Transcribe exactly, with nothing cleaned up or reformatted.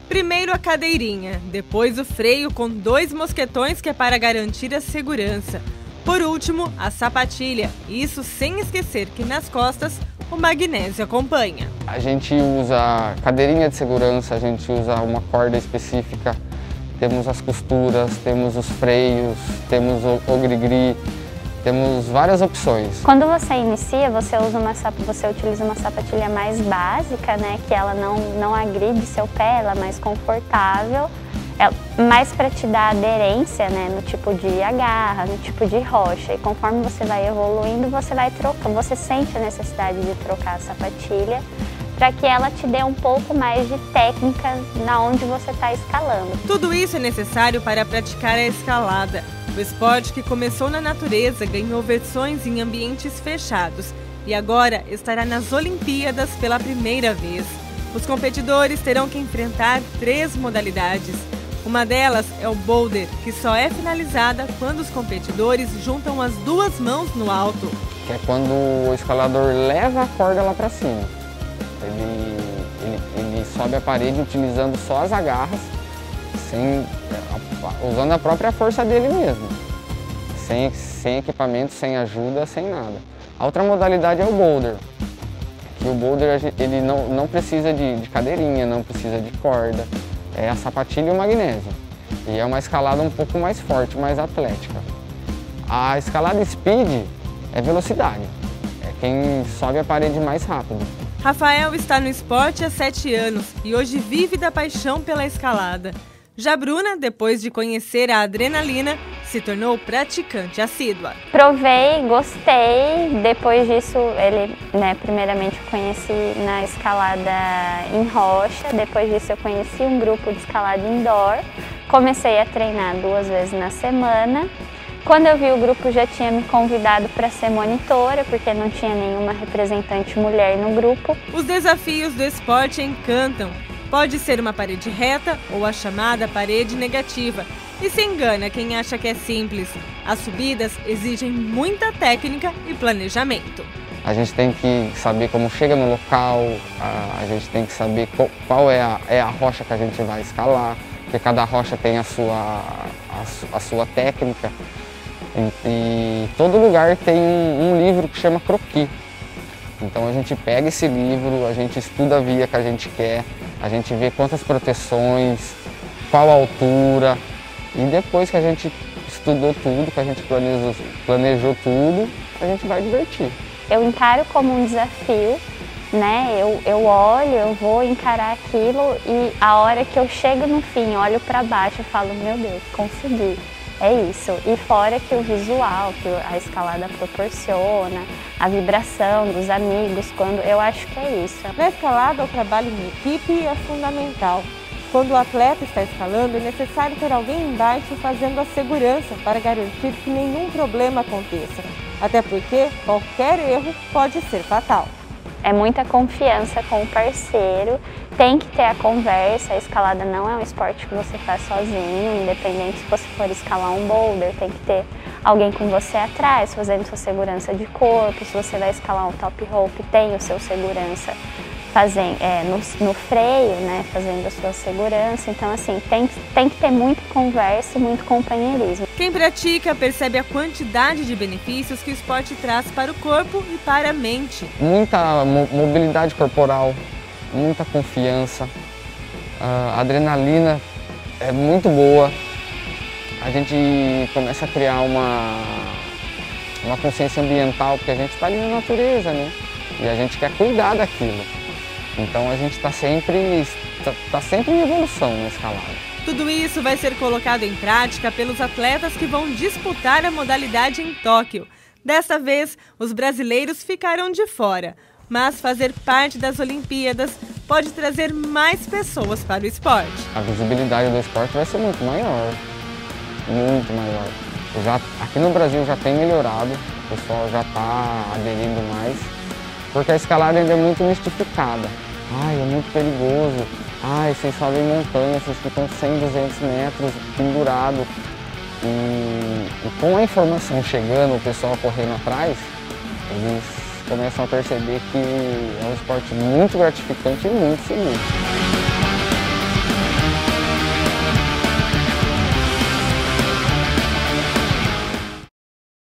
Primeiro a cadeirinha, depois o freio com dois mosquetões que é para garantir a segurança. Por último, a sapatilha, isso sem esquecer que nas costas o magnésio acompanha. A gente usa cadeirinha de segurança, a gente usa uma corda específica, temos as costuras, temos os freios, temos o, o gri-gri, temos várias opções. Quando você inicia, você, usa uma, você utiliza uma sapatilha mais básica, né, que ela não, não agride seu pé, ela é mais confortável, é mais para te dar aderência, né, no tipo de agarra, no tipo de rocha. E conforme você vai evoluindo, você vai trocar, você sente a necessidade de trocar a sapatilha para que ela te dê um pouco mais de técnica na onde você está escalando. Tudo isso é necessário para praticar a escalada. O esporte que começou na natureza ganhou versões em ambientes fechados e agora estará nas Olimpíadas pela primeira vez. Os competidores terão que enfrentar três modalidades. Uma delas é o boulder, que só é finalizada quando os competidores juntam as duas mãos no alto. Que é quando o escalador leva a corda lá para cima. Ele, ele, ele sobe a parede utilizando só as agarras, sem, usando a própria força dele mesmo, sem, sem equipamento, sem ajuda, sem nada. A outra modalidade é o boulder, que o boulder ele não, não precisa de, de cadeirinha, não precisa de corda, é a sapatilha e o magnésio. E é uma escalada um pouco mais forte, mais atlética. A escalada speed é velocidade, é quem sobe a parede mais rápido. Rafael está no esporte há sete anos e hoje vive da paixão pela escalada. Já Bruna, depois de conhecer a adrenalina, se tornou praticante assídua. Provei, gostei. Depois disso, ele, né, primeiramente eu conheci na escalada em rocha. Depois disso, eu conheci um grupo de escalada indoor. Comecei a treinar duas vezes na semana. Quando eu vi o grupo, já tinha me convidado para ser monitora, porque não tinha nenhuma representante mulher no grupo. Os desafios do esporte encantam. Pode ser uma parede reta ou a chamada parede negativa. E se engana quem acha que é simples. As subidas exigem muita técnica e planejamento. A gente tem que saber como chega no local, a gente tem que saber qual é a, é a rocha que a gente vai escalar, porque cada rocha tem a sua, a, a sua técnica. E, e todo lugar tem um, um livro que chama croquis. Então a gente pega esse livro, a gente estuda a via que a gente quer, a gente vê quantas proteções, qual a altura, e depois que a gente estudou tudo, que a gente planejou, planejou tudo, a gente vai divertir. Eu encaro como um desafio, né? Eu, eu olho, eu vou encarar aquilo e a hora que eu chego no fim, olho para baixo e falo, meu Deus, consegui. É isso, e fora que o visual que a escalada proporciona, a vibração dos amigos, quando eu acho que é isso. Na escalada, o trabalho em equipe é fundamental. Quando o atleta está escalando, é necessário ter alguém embaixo fazendo a segurança para garantir que nenhum problema aconteça. Até porque qualquer erro pode ser fatal. É muita confiança com o parceiro, tem que ter a conversa, a escalada não é um esporte que você faz sozinho, independente se você for escalar um boulder, tem que ter alguém com você atrás, fazendo sua segurança de corpo. Se você vai escalar um top rope, tem o seu segurança fazendo, é, no, no freio, né, fazendo a sua segurança. Então, assim, tem, tem que ter muita conversa e muito companheirismo. Quem pratica percebe a quantidade de benefícios que o esporte traz para o corpo e para a mente. Muita mo mobilidade corporal, muita confiança, a adrenalina é muito boa. A gente começa a criar uma, uma consciência ambiental, porque a gente está ali na natureza, né? E a gente quer cuidar daquilo. Então a gente está sempre, tá, tá sempre em evolução na escalada. Tudo isso vai ser colocado em prática pelos atletas que vão disputar a modalidade em Tóquio. Desta vez, os brasileiros ficaram de fora, mas fazer parte das Olimpíadas pode trazer mais pessoas para o esporte. A visibilidade do esporte vai ser muito maior, muito maior. Já, aqui no Brasil já tem melhorado, o pessoal já está aderindo mais, porque a escalada ainda é muito mistificada. Ai, é muito perigoso. Ai, vocês sobem montanha, vocês ficam cem, duzentos metros pendurados. E, e com a informação chegando, o pessoal correndo atrás, eles começam a perceber que é um esporte muito gratificante e muito seguro.